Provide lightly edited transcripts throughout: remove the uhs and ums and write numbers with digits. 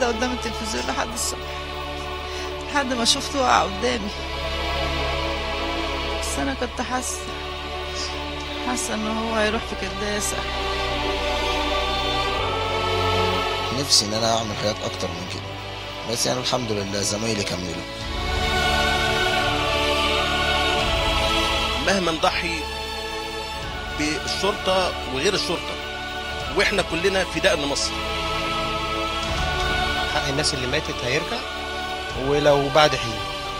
قاعدة قدام التلفزيون لحد الصبح، لحد ما شفته وقع قدامي. بس أنا كنت حاسة إن هو هيروح في كرداسة. نفسي إن أنا أعمل حاجات أكتر من كده، بس يعني الحمد لله زمايلي كملوا. مهما نضحي بالشرطة وغير الشرطة، واحنا كلنا فداء لمصر. حق الناس اللي ماتت هيرجع ولو بعد حين.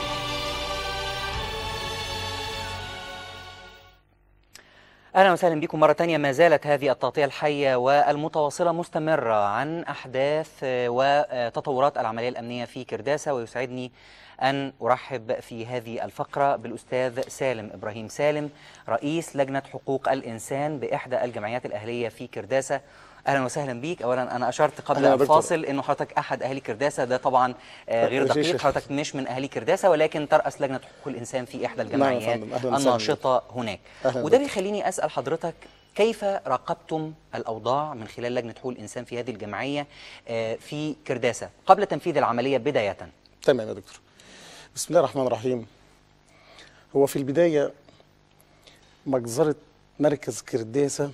أهلا وسهلا بكم مرة تانية. ما زالت هذه التغطية الحية والمتواصلة مستمرة عن أحداث وتطورات العملية الأمنية في كرداسة، ويسعدني أن أرحب في هذه الفقرة بالأستاذ سالم إبراهيم سالم، رئيس لجنة حقوق الإنسان بإحدى الجمعيات الأهلية في كرداسة. أهلا وسهلا بيك. أولا أنا أشرت قبل الفاصل أنه حضرتك أحد أهالي كرداسة، ده طبعا غير دقيق، حضرتك مش من أهالي كرداسة ولكن ترأس لجنة حقوق الإنسان في إحدى الجمعيات الناشطة هناك. وده بيخليني أسأل حضرتك كيف راقبتم الأوضاع من خلال لجنة حقوق الإنسان في هذه الجمعية في كرداسة قبل تنفيذ العملية بداية؟ تمام يا دكتور. بسم الله الرحمن الرحيم. هو في البداية مجزرة مركز كرداسة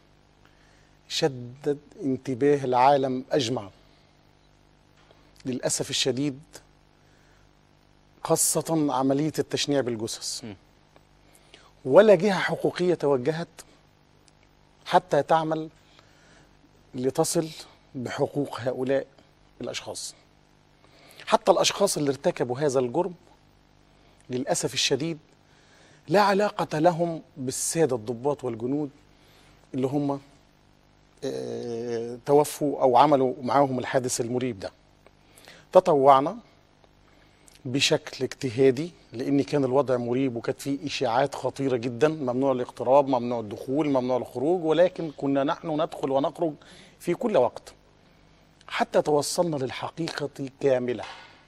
شدد انتباه العالم أجمع للأسف الشديد، خاصة عملية التشنيع بالجثث. ولا جهة حقوقية توجهت حتى تعمل لتصل بحقوق هؤلاء الأشخاص. حتى الأشخاص اللي ارتكبوا هذا الجرم للأسف الشديد لا علاقة لهم بالسادة الضباط والجنود اللي هم توفوا أو عملوا معاهم الحادث المريب ده. تطوعنا بشكل اجتهادي لأن كان الوضع مريب وكانت فيه إشاعات خطيرة جدا، ممنوع الاقتراب، ممنوع الدخول، ممنوع الخروج، ولكن كنا نحن ندخل ونخرج في كل وقت حتى توصلنا للحقيقة كاملة.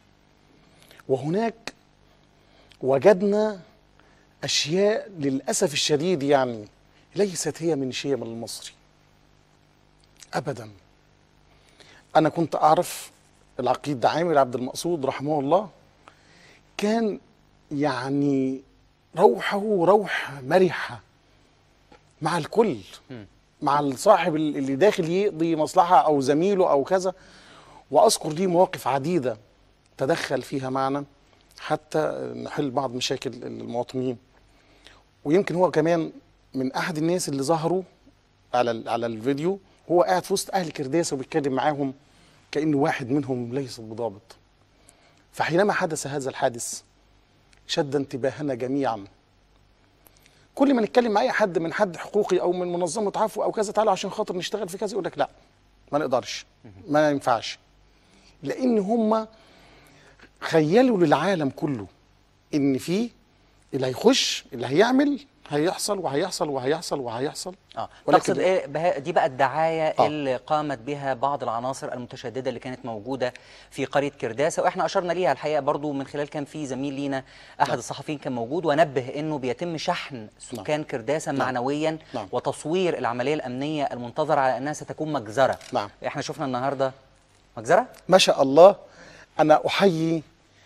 وهناك وجدنا أشياء للأسف الشديد يعني ليست هي من شيم المصري أبدا. أنا كنت أعرف العقيد عامر عبد المقصود رحمه الله، كان يعني روحه روح مرحة مع الكل، مع الصاحب اللي داخل يقضي مصلحة أو زميله أو كذا. وأذكر لي مواقف عديدة تدخل فيها معنا حتى نحل بعض مشاكل المواطنين. ويمكن هو كمان من أحد الناس اللي ظهروا على الفيديو، هو قاعد في وسط أهل كرداسة وبيتكلم معاهم كأنه واحد منهم ليس بضابط. فحينما حدث هذا الحادث شد انتباهنا جميعا. كل ما نتكلم مع أي حد من حد حقوقي أو من منظمة عفو أو كذا، تعالوا عشان خاطر نشتغل في كذا، يقول لك لا ما نقدرش، ما ينفعش. لأن هم خيلوا للعالم كله إن في اللي هيخش اللي هيعمل هيحصل وهيحصل وهيحصل وهيحصل. تقصد ايه دي بقى الدعايه اللي قامت بها بعض العناصر المتشدده اللي كانت موجوده في قريه كرداسه، واحنا اشرنا ليها الحقيقه برضو من خلال كان في زميل لينا احد الصحفيين كان موجود ونبه انه بيتم شحن سكان كرداسه معنويا وتصوير العمليه الامنيه المنتظره على انها ستكون مجزره. احنا شفنا النهارده مجزره ما شاء الله. انا احيي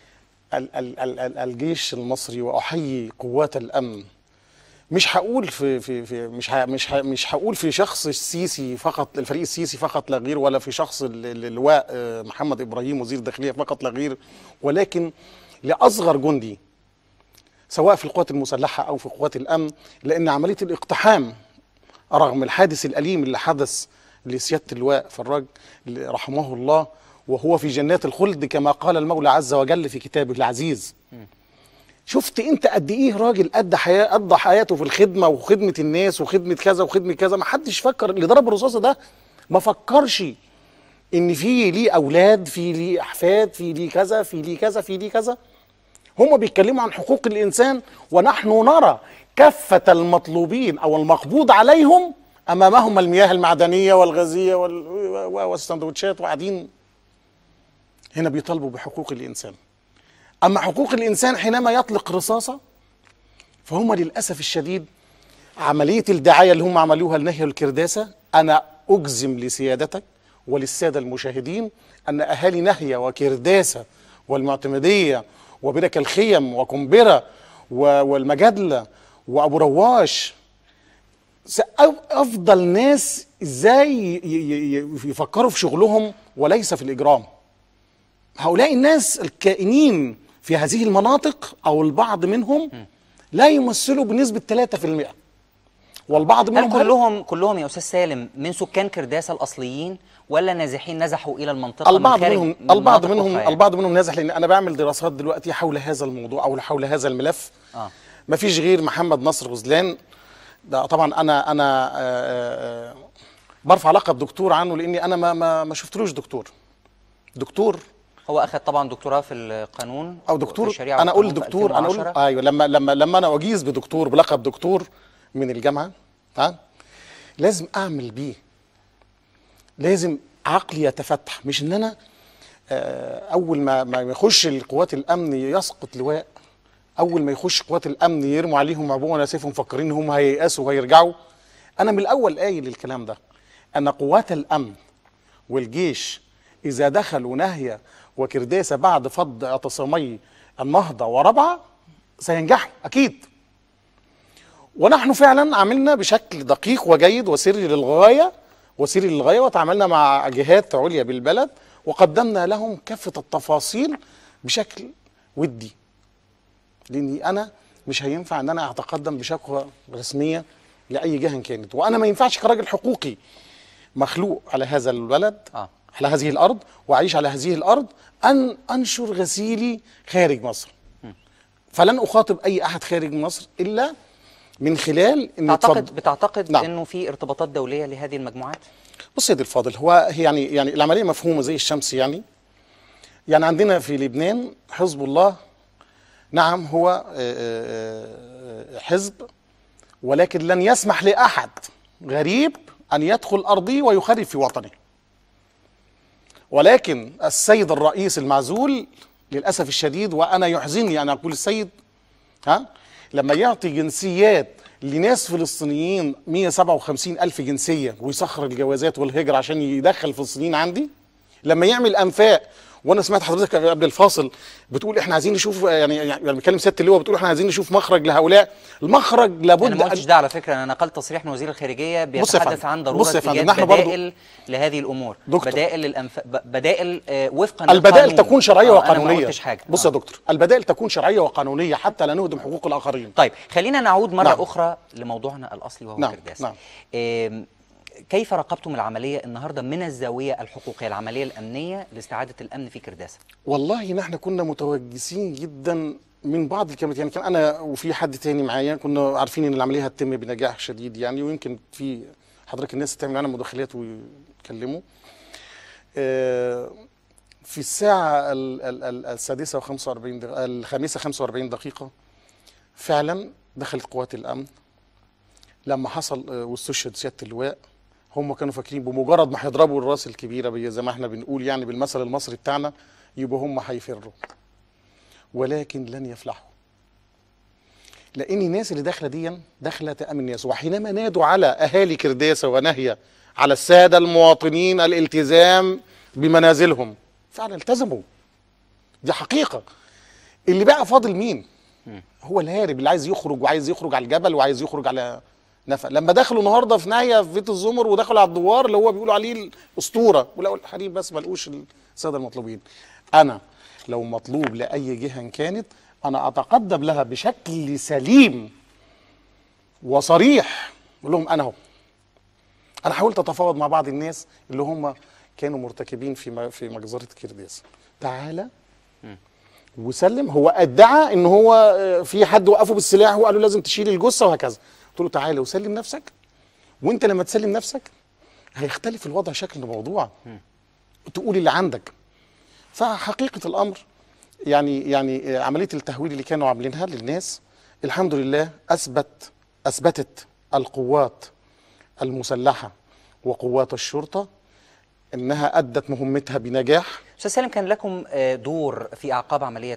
الجيش المصري واحيي قوات الامن. مش هقول مش هقول في شخص السيسي فقط، الفريق السيسي فقط لا غير، ولا في شخص اللواء محمد ابراهيم وزير الداخليه فقط لا غير، ولكن لاصغر جندي سواء في القوات المسلحه او في قوات الامن. لان عمليه الاقتحام رغم الحادث الاليم اللي حدث لسياده اللواء فراج رحمه الله وهو في جنات الخلد كما قال المولى عز وجل في كتابه العزيز، شفت انت قد ايه راجل قضى حياته في الخدمه وخدمه الناس وخدمه كذا وخدمه كذا. ما حدش فكر اللي ضرب الرصاصه ده ما فكرش ان في ليه اولاد، في ليه احفاد، في ليه كذا، في ليه كذا، في ليه كذا. هم بيتكلموا عن حقوق الانسان ونحن نرى كافه المطلوبين او المقبوض عليهم امامهم المياه المعدنيه والغازيه والسندوتشات، وقاعدين هنا بيطالبوا بحقوق الانسان. أما حقوق الإنسان حينما يطلق رصاصة فهم للأسف الشديد عملية الدعاية اللي هم عملوها لنهي الكرداسة. أنا أجزم لسيادتك وللسادة المشاهدين أن أهالي ناهية وكرداسة والمعتمدية وبرك الخيم وقنبرة والمجادلة وأبو رواش أفضل ناس إزاي يفكروا في شغلهم وليس في الإجرام. هؤلاء الناس الكائنين في هذه المناطق أو البعض منهم لا يمثلوا بنسبة 3%، والبعض منهم هل كلهم يا أستاذ سالم من سكان كرداسة الأصليين ولا نازحين نزحوا إلى المنطقة البعض منهم نازح، لأن أنا بعمل دراسات دلوقتي حول هذا الموضوع أو حول هذا الملف. ما فيش غير محمد نصر غزلان ده، طبعا أنا برفع لقب دكتور عنه لأني أنا ما شفتلوش دكتور. هو أخذ طبعا دكتوراه في القانون أو دكتور في الشريعة. أنا أقول دكتور، أنا أقول أيوه لما أنا أجيز بدكتور بلقب دكتور من الجامعة لازم أعمل بيه، لازم عقلي يتفتح، مش إن أنا أول ما يخش القوات الأمن يسقط لواء، أول ما يخش قوات الأمن يرموا عليهم عبوة وناسفهم مفكرين إن هم هييأسوا وهيرجعوا. أنا من الأول قايل الكلام ده، أن قوات الأمن والجيش إذا دخلوا ناهية وكرداسة بعد فض اعتصامي النهضة ورابعة سينجحوا أكيد. ونحن فعلا عملنا بشكل دقيق وجيد وسري للغاية وتعاملنا مع جهات عليا بالبلد وقدمنا لهم كافة التفاصيل بشكل ودي، لأني أنا مش هينفع أن أنا أتقدم بشكوى رسمية لأي جهة كانت، وأنا ما ينفعش كراجل حقوقي مخلوق على هذا البلد على هذه الأرض وأعيش على هذه الأرض أن أنشر غسيلي خارج مصر. فلن أخاطب أي أحد خارج مصر إلا من خلال إن بتعتقد نعم. إنه في ارتباطات دولية لهذه المجموعات؟ بص يا سيدي الفاضل، هو يعني العملية مفهومة زي الشمس. يعني عندنا في لبنان حزب الله، نعم هو حزب، ولكن لن يسمح لأحد غريب أن يدخل أرضي ويخرب في وطنه. ولكن السيد الرئيس المعزول للأسف الشديد، وأنا يحزنني أن أقول السيد، لما يعطي جنسيات لناس فلسطينيين 157,000 جنسية ويسخر الجوازات والهجرة عشان يدخل فلسطينيين عندي، لما يعمل أنفاق. وانا سمعت حضرتك قبل الفاصل بتقول احنا عايزين نشوف، يعني بتكلم سياده اللواء بتقول احنا عايزين نشوف مخرج لهؤلاء. المخرج لابد. انا ما قلتش ده على فكره، انا نقلت تصريح من وزير الخارجيه بيتحدث عن ضروره ايجاد بدائل لهذه الامور، بدائل وفقا البدائل تكون شرعيه وقانونيه. انا ما قلتش حاجه. بص يا دكتور، البدائل تكون شرعيه وقانونيه حتى لا نهدم حقوق الاخرين. طيب خلينا نعود مره اخرى لموضوعنا الاصلي وهو كرداسة. كيف راقبتم العملية النهاردة من الزاوية الحقوقية، العملية الأمنية لاستعادة الأمن في كرداسة؟ والله نحن كنا متوجسين جدا من بعض الكاميرات، يعني كان أنا وفي حد تاني معايا كنا عارفين إن العملية هتتم بنجاح شديد يعني، ويمكن في حضرتك الناس تعمل معانا مداخلات ويتكلموا. في الساعة السادسة الخامسة 45 دقيقة فعلا دخلت قوات الأمن. لما حصل واستشهد سيادة اللواء، هم كانوا فاكرين بمجرد ما هيضربوا الراس الكبيره زي ما احنا بنقول يعني بالمثل المصري بتاعنا يبقوا هم هيفروا، ولكن لن يفلحوا، لان الناس اللي داخله دي داخله تامن الناس. وحينما نادوا على اهالي كرداسة وناهية على الساده المواطنين الالتزام بمنازلهم فعلا التزموا، دي حقيقه. اللي بقى فاضل مين؟ هو الهارب اللي عايز يخرج وعايز يخرج على الجبل وعايز يخرج على نفق. لما دخلوا النهارده في ناهيه في بيت الزمر ودخلوا على الدوار اللي هو بيقولوا عليه الاسطوره ولقوا الحريم بس ما لقوش الساده المطلوبين. انا لو مطلوب لاي جهه كانت انا اتقدم لها بشكل سليم وصريح، اقول لهم انا اهو. انا حاولت اتفاوض مع بعض الناس اللي هم كانوا مرتكبين في مجزره كرداسة، تعالى وسلم. هو ادعى ان هو في حد وقفه بالسلاح وقال له لازم تشيل الجثه وهكذا. قلت له تعالى وسلم نفسك، وانت لما تسلم نفسك هيختلف الوضع شكل الموضوع، تقول اللي عندك. فحقيقه الامر يعني عمليه التهويل اللي كانوا عاملينها للناس الحمد لله اثبتت القوات المسلحه وقوات الشرطه انها ادت مهمتها بنجاح. استاذ سالم، كان لكم دور في اعقاب عمليه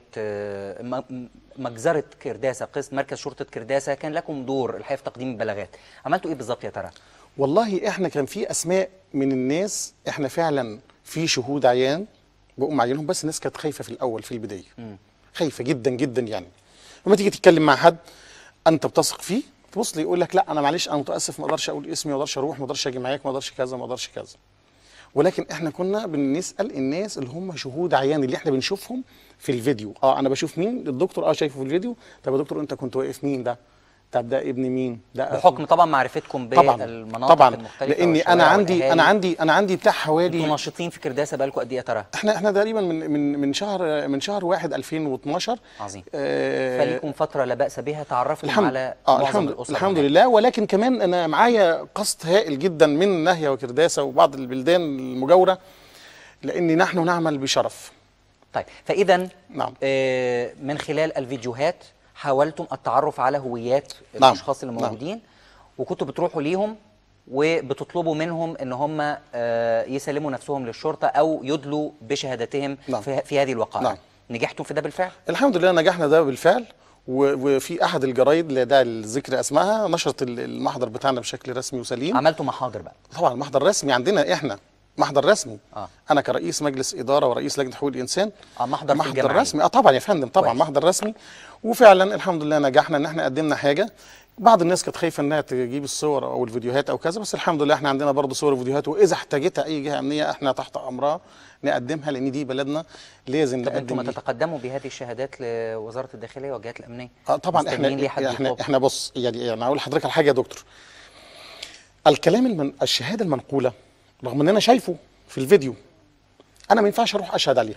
مجزره كرداسة، قسم مركز شرطه كرداسة كان لكم دور الحقيقه في تقديم البلاغات، عملتوا ايه بالظبط يا ترى؟ والله احنا كان في اسماء من الناس احنا فعلا في شهود عيان بقوم عينهم، بس الناس كانت خايفه في الاول في البدايه. خايفه جدا جدا يعني. لما تيجي تتكلم مع حد انت بتثق فيه تبص لي يقول لك لا انا معلش انا متاسف ما اقدرش اقول اسمي، ما اقدرش اروح، ما اقدرش اجي معاك، ما اقدرش كذا، ما اقدرش كذا. ولكن احنا كنا بنسال الناس اللي هم شهود عيان اللي احنا بنشوفهم في الفيديو. انا بشوف مين الدكتور شايفه في الفيديو. طب يا دكتور انت كنت واقف مين ده؟ طب ده ابن مين ده؟ بحكم طبعا معرفتكم بالمناطق طبعا المختلفه لاني انا عندي بتاع حوالي. انتوا ناشطين في كرداسه بقالكم قد ايه يا ترى؟ احنا تقريبا من شهر 1 2012. عظيم. فليكم فتره لا باس بها تعرفتم على معظم الاسر. الحمد لله. ولكن كمان انا معايا قصد هائل جدا من ناهيه وكرداسه وبعض البلدان المجاوره، لاني نحن نعمل بشرف. طيب فاذا نعم. من خلال الفيديوهات حاولتم التعرف على هويات نعم. الاشخاص اللي موجودين. وكنتوا بتروحوا ليهم وبتطلبوا منهم ان هم يسلموا نفسهم للشرطه او يدلوا بشهادتهم. نعم. في هذه الوقائع. نعم. نجحتم في ده بالفعل؟ الحمد لله نجحنا ده بالفعل. وفي احد الجرايد لا داعي للذكر اسمها نشرت المحضر بتاعنا بشكل رسمي وسليم. عملتوا محاضر بقى؟ طبعا محضر رسمي عندنا احنا، محضر رسمي. انا كرئيس مجلس اداره ورئيس لجنه حقوق الانسان. محضر رسمي. طبعا يا فندم طبعا كويس. محضر رسمي. وفعلا الحمد لله نجحنا ان احنا قدمنا حاجه. بعض الناس كانت خايفه انها تجيب الصور او الفيديوهات او كذا، بس الحمد لله احنا عندنا برضه صور وفيديوهات، واذا احتاجتها اي جهه امنيه احنا تحت امرها نقدمها، لان دي بلدنا لازم نقدم. انتم ما تتقدموا بهذه الشهادات لوزاره الداخليه والجهات الامنيه؟ طبعا احنا بص يعني اقول لحضرتك على حاجه يا دكتور. الكلام الشهاده المنقوله رغم ان انا شايفه في الفيديو انا ما ينفعش اروح اشهد عليها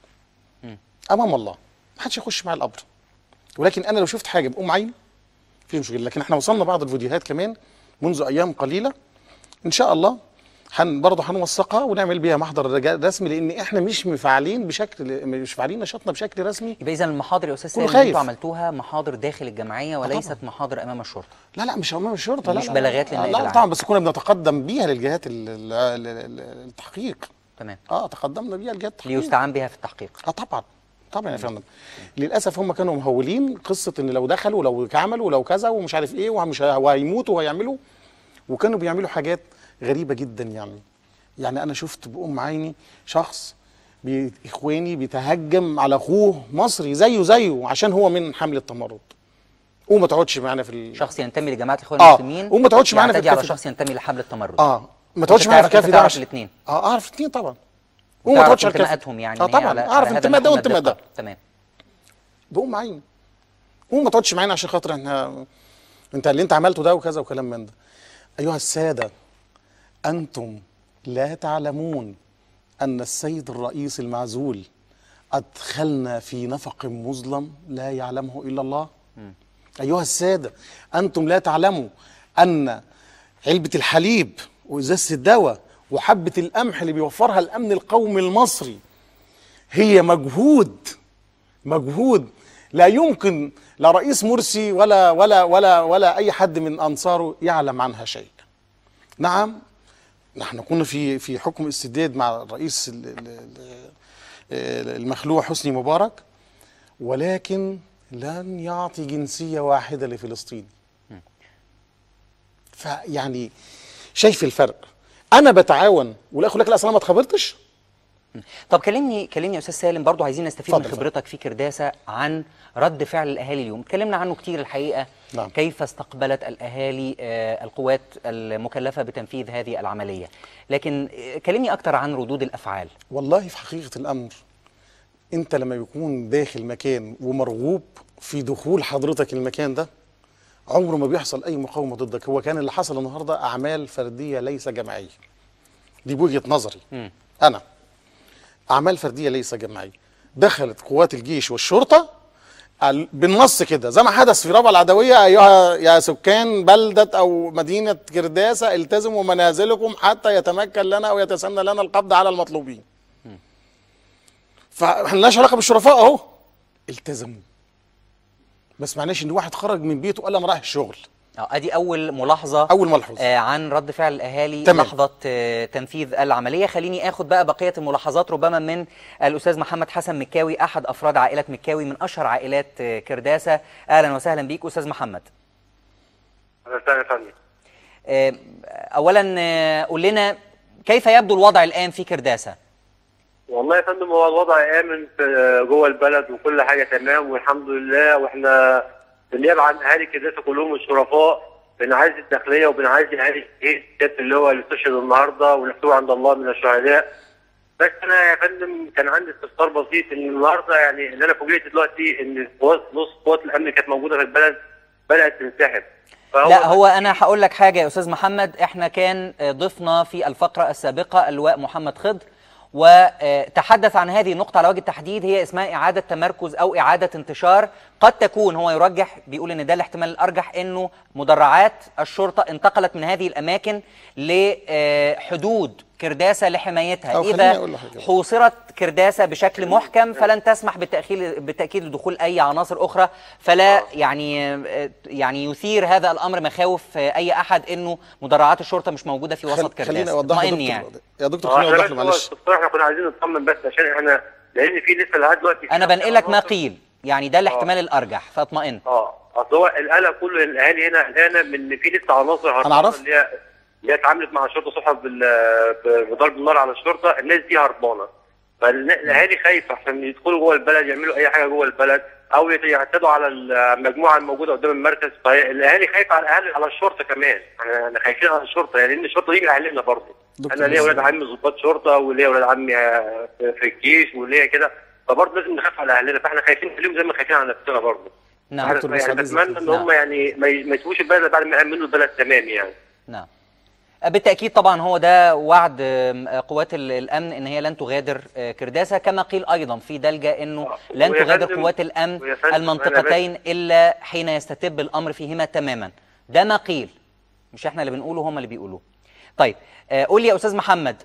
امام الله، ما حدش يخش معايا القبر. ولكن انا لو شفت حاجه بقوم عين في مشكله. لكن احنا وصلنا بعض الفيديوهات كمان منذ ايام قليله ان شاء الله برضه هنوثقها ونعمل بيها محضر رسمي، لان احنا مش فاعلين نشاطنا بشكل رسمي. يبقى اذا المحاضر يا استاذ سالم اللي انتوا عملتوها محاضر داخل الجمعيه وليست محاضر امام الشرطه؟ لا مش امام الشرطه، مش بلاغات للنائب العام. لا طبعا، بس كنا بنتقدم بيها للجهات التحقيق. تمام. تقدمنا بيها لجهات التحقيق ليستعان بها في التحقيق. طبعا يا فندم. للاسف هم كانوا مهولين قصه ان لو دخلوا ولو عملوا ولو كذا ومش عارف ايه وهيموتوا وهيعملوا، وكانوا بيعملوا حاجات غريبه جدا يعني انا شفت بأم عيني شخص اخواني بيتهجم على اخوه مصري زيه عشان هو من حمله التمرد. وما تقعدش معانا في شخص ينتمي لجماعه الاخوان المسلمين وما تقعدش معانا في الكافي على شخص ينتمي لحمله التمرد. ما تقعدش معانا في الكافي ده. اعرف الاثنين. اعرف الاثنين طبعا. وما تقعدش على انتماءاتهم يعني. طبعا اعرف انتماء ده وانتماء ده. تمام. بقوم عيني. وما تقعدش معانا عشان خاطر انت اللي انت عملته ده وكذا وكلام من ده. ايها الساده، انتم لا تعلمون ان السيد الرئيس المعزول ادخلنا في نفق مظلم لا يعلمه الا الله. ايها الساده، انتم لا تعلموا ان علبه الحليب وازازه الدواء وحبه القمح اللي بيوفرها الامن القومي المصري هي مجهود لا يمكن لا رئيس مرسي ولا اي حد من انصاره يعلم عنها شيء. نعم نحن كنا في حكم استبداد مع الرئيس المخلوع حسني مبارك، ولكن لن يعطي جنسية واحدة لفلسطين. فيعني شايف الفرق. انا بتعاون والاخ لك لا اصلا ما اتخبرتش. طب كلمني يا استاذ سالم، برضو عايزين نستفيد من خبرتك في كرداسه عن رد فعل الاهالي اليوم. اتكلمنا عنه كتير الحقيقه. نعم. كيف استقبلت الاهالي القوات المكلفه بتنفيذ هذه العمليه، لكن كلمني اكتر عن ردود الافعال. والله في حقيقه الامر انت لما يكون داخل مكان ومرغوب في دخول حضرتك المكان ده عمره ما بيحصل اي مقاومه ضدك. هو كان اللي حصل النهارده اعمال فرديه ليس جماعيه. دي بوجهه نظري. انا اعمال فرديه ليس جماعيه. دخلت قوات الجيش والشرطه بالنص كده زي ما حدث في رابعه العدويه: ايها يا سكان بلده او مدينه كرداسه التزموا منازلكم حتى يتمكن لنا او يتسنى لنا القبض على المطلوبين. فاحنا مالناش علاقه بالشرفاء اهو. التزموا. ما سمعناش ان واحد خرج من بيته وقال انا رايح الشغل. ادي اول ملاحظه عن رد فعل الاهالي. تمام. لحظه تنفيذ العمليه. خليني اخد بقى بقيه الملاحظات ربما من الاستاذ محمد حسن مكاوي، احد افراد عائله مكاوي من اشهر عائلات كرداسه. اهلا وسهلا بيك استاذ محمد. اهلا وسهلا يا فندم. اولا قول لنا كيف يبدو الوضع الان في كرداسه؟ والله يا فندم هو الوضع امن في جوه البلد وكل حاجه تمام والحمد لله، واحنا بالنيابه عن اهالي كرداسه كلهم الشرفاء بنعزي الداخليه وبنعزي اهالي الشهيد اللي هو اللي استشهد النهارده ونحسبه عند الله من الشهداء. بس انا يا فندم كان عندي استفسار بسيط ان النهارده يعني اللي انا فوجئت دلوقتي ان نص قوات الامن كانت موجوده في البلد بدات تنسحب. لا هو انا هقول لك حاجه يا استاذ محمد، احنا كان ضيفنا في الفقره السابقه اللواء محمد خضر وتحدث عن هذه النقطة على وجه التحديد، هي اسمها إعادة تمركز أو إعادة انتشار. قد تكون هو يرجح، بيقول إن ده الاحتمال الأرجح، إنه مدرعات الشرطة انتقلت من هذه الأماكن لحدود كرداسة لحمايتها. إذا حوصرت كرداسة بشكل محكم فلن تسمح بالتأكيد لدخول أي عناصر أخرى، فلا يعني يثير هذا الأمر مخاوف أي أحد إنه مدرعات الشرطة مش موجودة في وسط كرداسة. خليني أوضح يا دكتور خليني أوضح له معلش. احنا كنا عايزين نطمن بس عشان احنا لأن في لسه لغاية دلوقتي أنا بنقلك ما قيل، يعني ده الاحتمال الأرجح فاطمئن. اصل هو القلق كله الاهالي هنا قلقانه من في لسه عناصر انا عرفت اللي هي اتعاملت مع الشرطه صحف بضرب النار على الشرطه، الناس دي هربانه، فالاهالي خايفه عشان يدخلوا جوه البلد يعملوا اي حاجه جوه البلد او يعتدوا على المجموعه الموجوده قدام المركز. فالاهالي خايفه على الشرطه كمان، احنا خايفين على الشرطه يعني لان الشرطه دي اهلنا برضه. انا ليا ولاد عمي ضباط شرطه وليا ولاد عمي في الجيش وليا كده، فبرضه لازم نخاف على اهلنا، فاحنا خايفين عليهم زي ما خايفين على نفسنا برضه. نعم يعني اتمنى ان هم يعني ما يسيبوش البلد بعد ما يامنوا البلد تمام يعني. نعم بالتأكيد طبعا هو ده وعد قوات الأمن إن هي لن تغادر كرداسة، كما قيل أيضا في دلجة إنه لن تغادر قوات الأمن المنطقتين إلا حين يستتب الأمر فيهما تماما. ده ما قيل، مش احنا اللي بنقوله، هم اللي بيقولوه. طيب قول لي يا أستاذ محمد،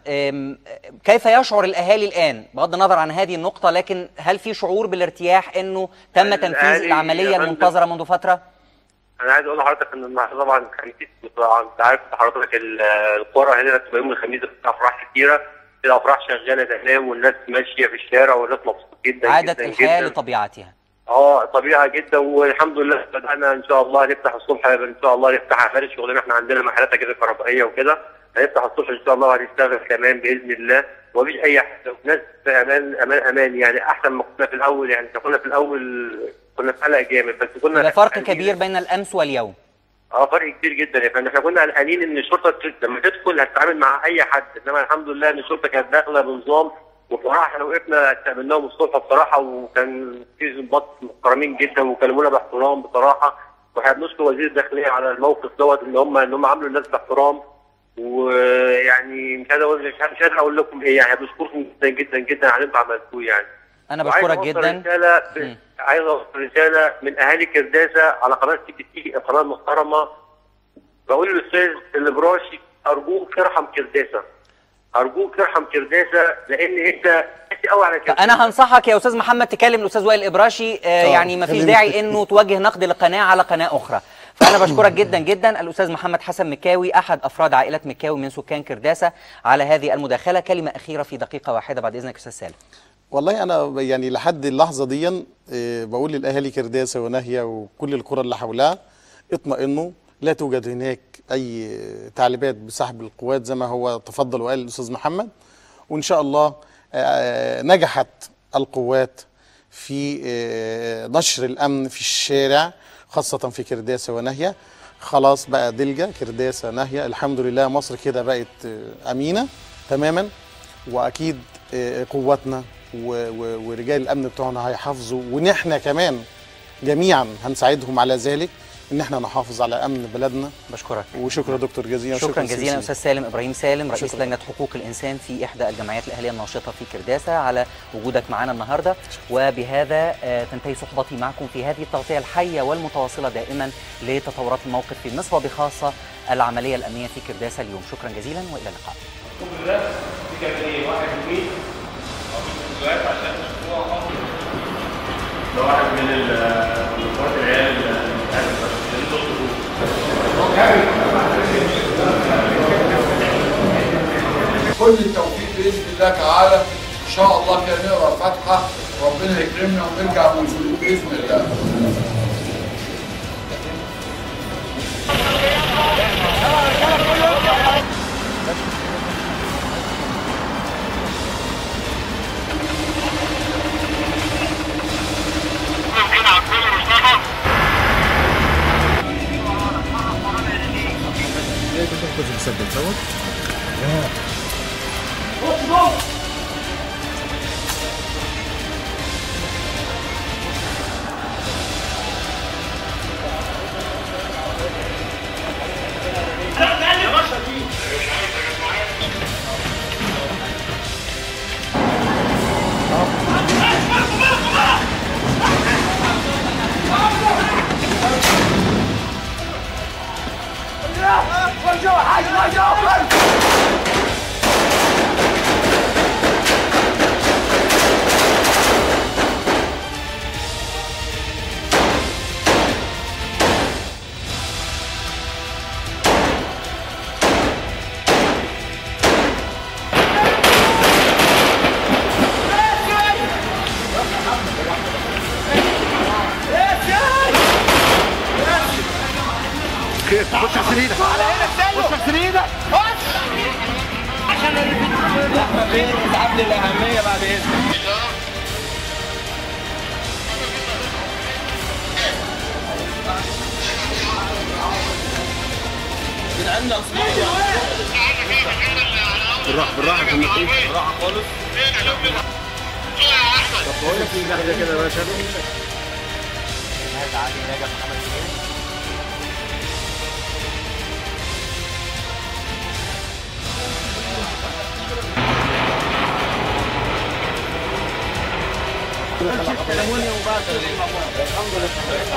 كيف يشعر الأهالي الآن بغض النظر عن هذه النقطة، لكن هل في شعور بالارتياح إنه تم تنفيذ العملية المنتظرة منذ منذ انا عايز اقول لحضرتك ان النهارده طبعا الخميس، انت عارف حضرتك القرى هنا بتبقى يوم الخميس بتبقى افراح كتيره، الافراح شغاله تمام والناس ماشيه في الشارع والناس مبسوطه جدا. عادت الحياه لطبيعتها. طبيعه جدا، والحمد لله بدانا ان شاء الله نفتح الصبح، ان شاء الله نفتح اعمال الشغلانه، احنا عندنا محلات كده كهربائيه وكده، هنفتح الصبح ان شاء الله وهنشتغل كمان باذن الله، ومفيش اي حاجه، والناس في امان امان امان يعني احسن ما كنا في الاول. يعني كنا في الاول كنا في قلق جامد، بس كنا ده فرق كبير بين الامس واليوم. فرق كبير جدا يا فندم. احنا كنا قلقانين ان الشرطه لما تدخل هتتعامل مع اي حد، انما الحمد لله ان الشرطه كانت داخله بنظام، وبصراحه احنا وقفنا استقبلناهم الصبح بصراحه، وكان في ضباط محترمين جدا وكلمونا باحترام بصراحه، واحنا بنشكر وزير الداخليه على الموقف دوت ان هم عملوا الناس باحترام، ويعني مش قادر اقول لكم ايه، يعني بشكركم جدا جدا جدا على اللي انتم عملتوه يعني. انا بشكرك جدا. عايز اوصل رساله من اهالي كرداسه على قناه CBC، القناه المحترمه، بقول للاستاذ الابراشي ارجوك ارحم كرداسه، ارجوك ارحم كرداسه، لان انت قوي على كرداسه. انا هنصحك يا استاذ محمد تكلم الاستاذ وائل الابراشي، يعني ما فيش داعي انه توجه نقد لقناه على قناه اخرى. فانا بشكرك جدا جدا الاستاذ محمد حسن مكاوي، احد افراد عائله مكاوي من سكان كرداسه، على هذه المداخله. كلمه اخيره في دقيقه واحده بعد اذنك استاذ سالم. والله انا يعني لحد اللحظه دي بقول للاهالي كرداسه وناهيه وكل القرى اللي حولها اطمئنوا، لا توجد هناك اي تعليمات بسحب القوات زي ما هو تفضل وقال الاستاذ محمد، وان شاء الله نجحت القوات في نشر الامن في الشارع خاصه في كرداسه وناهيه. خلاص بقى دلجه كرداسه ناهيه الحمد لله، مصر كده بقت امينه تماما، واكيد قواتنا ورجال الامن بتوعنا هيحافظوا، ونحن كمان جميعا هنساعدهم على ذلك، ان احنا نحافظ على امن بلدنا. بشكرك وشكرا دكتور جزيلا. شكرا جزيلا استاذ سالم ابراهيم سالم، رئيس لجنه حقوق الانسان في احدى الجمعيات الاهليه الناشطه في كرداسه، على وجودك معنا النهارده. وبهذا تنتهي صحبتي معكم في هذه التغطيه الحيه والمتواصله دائما لتطورات الموقف في مصر، وبخاصه العمليه الامنيه في كرداسه اليوم. شكرا جزيلا والى اللقاء. ده واحد من اخوات العيال كل التوفيق باذن الله تعالى، ان شاء الله كده نقرا الفاتحه ربنا يكرمنا ونرجع منصورين باذن الله. مسدس دوت. خش اغسل ايدك على هنا، خش اغسل ايدك عشان احمد بيه اسعاف للاهميه بعد اذنك. جدعان لو سمحتوا بالراحه بالراحه يا فندم، بالراحه خالص. طب بقول لك ايه، ده كده يا باشا. هذا علي نجم محمد سليم. الحمد لله.